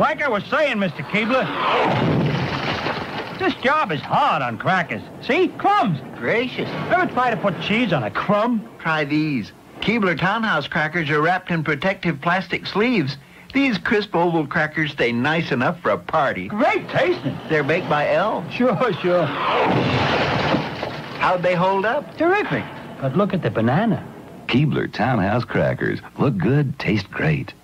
Like I was saying, Mr. Keebler, this job is hard on crackers. See? Crumbs. Gracious. Ever try to put cheese on a crumb? Try these. Keebler Townhouse crackers are wrapped in protective plastic sleeves. These crisp oval crackers stay nice enough for a party. Great tasting. They're baked by Elves. Sure. How'd they hold up? Terrific. But look at the banana. Keebler Townhouse crackers. Look good, taste great.